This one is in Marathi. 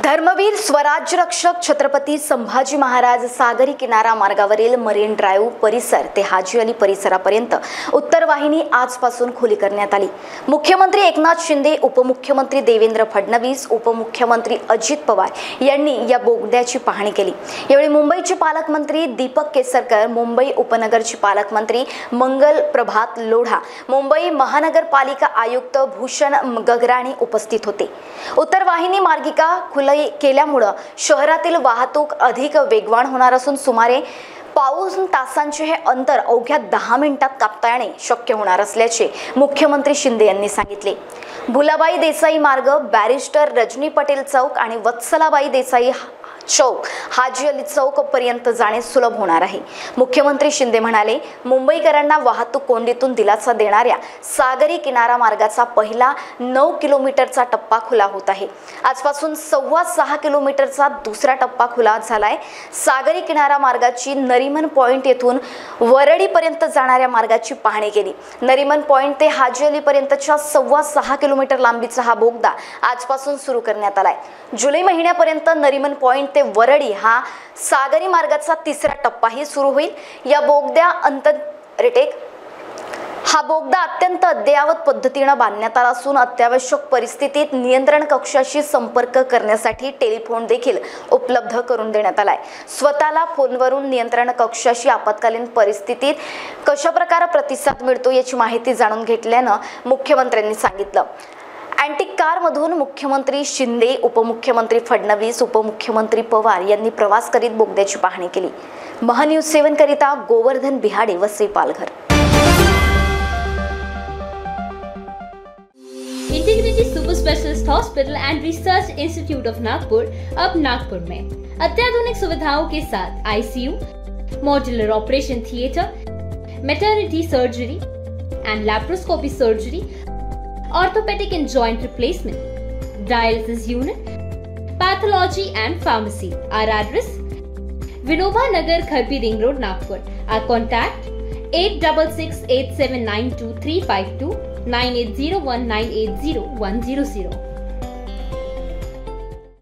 धर्मवीर स्वराज्य रक्षक छत्रपती संभाजी महाराज सागरी किनारा मार्गावरील मरीन ड्राइव्ह परिसर ते हाजी अली परिसरापर्यंत उत्तर वाहिनी आजपासून खुली करण्यात आली। मुख्यमंत्री एकनाथ शिंदे, उपमुख्यमंत्री देवेंद्र फडणवीस, उपमुख्यमंत्री अजित पवार यांनी या बोगद्याची पाहणी केली। यावेळी मुंबईचे पालकमंत्री दीपक केसरकर, मुंबई उपनगरचे पालकमंत्री मंगल प्रभात लोढा, मुंबई महानगरपालिका आयुक्त भूषण गगराणी उपस्थित होते। उत्तर वाहिनी मार्गिका केल्यामुळे शहरातील वाहतूक अधिक वेगवान होणार असून सुमारे पाऊण तासांचे हे अंतर अवघ्या 10 मिनिटात कापता येणे शक्य होणार असल्याचे मुख्यमंत्री शिंदे यांनी सांगितले। भुलाबाई देसाई मार्ग, बॅरिस्टर रजनी पटेल चौक आणि वत्सलाबाई देसाई चौक, हाजी अली चौक पर्यंत जाणे सुलभ होणार आहे। मुख्यमंत्री शिंदे म्हणाले, मुंबईकरांना वाहतूक कोंडीतून दिलासा देणाऱ्या सागरी किनारा मार्गाचा पहिला 9 किलोमीटरचा टप्पा खुला होत आहे। आजपासून 6.25 किलोमीटरचा दुसरा टप्पा खुला झालाय। सागरी किनारा मार्गाची नरीमन पॉइंट येथून वरळी पर्यंत जाणाऱ्या मार्गाची पाहणी केली। नरीमन पॉइंट ते हाजी अली पर्यंतच्या 6.25 किलोमीटर लांबीचा हा बोगदा आजपासून सुरू करण्यात आलाय। जुलै महिन्यापर्यंत नरीमन पॉइंट ते वरळी हा सागरी मार्गाचा तिसरा टप्पाही सुरू होईल। या हा बोगदा अत्यंत अद्ययावत पद्धतीने बांधण्यात आला असून अत्यावश्यक परिस्थितीत नियंत्रण कक्षाशी संपर्क करण्यासाठी टेलिफोन देखील उपलब्ध करून देण्यात आलाय। स्वतःला फोनवरून नियंत्रण कक्षाशी आपत्कालीन परिस्थितीत कशा प्रकारे प्रतिसाद मिळतो याची माहिती जाणून घेतल्यानं मुख्यमंत्र्यांनी सांगितलं। अँटिक कार मधून मुख्यमंत्री शिंदे, उपमुख्यमंत्री फडणवीस, उपमुख्यमंत्री पवार यांनी प्रवास करीत बोगद्याची पाहणी केली। महान्यूज 7 करिता गोवर्धन बिहाडे व Shri Palghar. Integrity super specialist hospital and research institute of Nagpur अब नागपुर में अत्याधुनिक सुविधाओं के साथ ICU, modular operation theatre, maternity surgery and laparoscopy surgery, orthopedic and joint replacement, dialysis unit, pathology and pharmacy. Our address: Vinoba Nagar, Kharpi Ring Road, Nagpur. Our contact: 8668792352 9801980100.